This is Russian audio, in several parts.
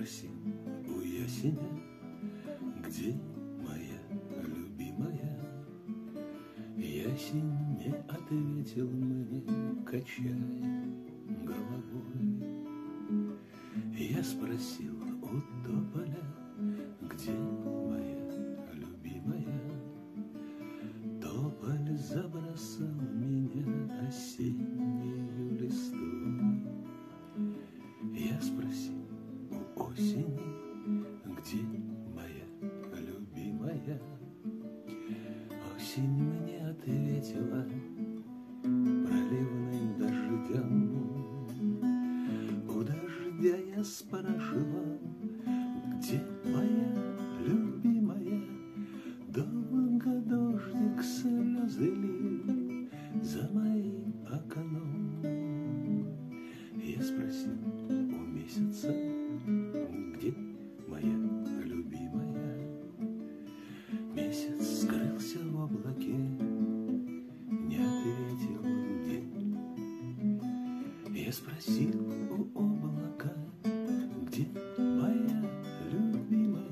спросил у ясеня, где моя любимая. Ясень не ответил мне, качая головой. Я спросил у тополя, где моя любимая. Тополь забросал меня осеннею листвой. Я спросил у осени, где моя любимая. Осень мне ответила проливным дождем. У дождя я спрашивал, где моя любимая. Долго дождик слезы лил за моим окном. Я спросил у месяца, где моя любимая. Месяц скрылся в облаке, не ответил день. Я спросил у облака, где моя любимая.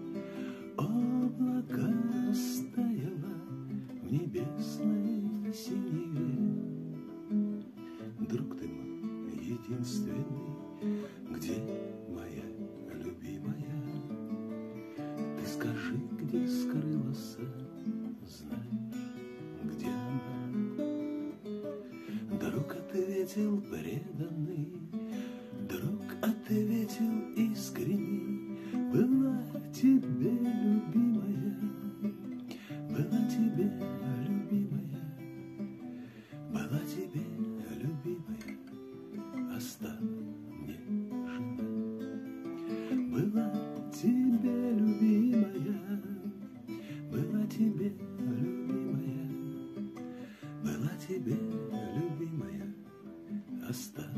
Облако растаяло в небесной синеве. Друг ты мой единственный, где моя любимая? Ты скажи, где скрылась, знаешь, где она? Друг ответил преданный, друг ответил искренний. Была тебе любимая, была тебе любимая, была тебе любимая, оставь мне жена. Была тебе любимая, была тебе любимая, была тебе любимая, оставь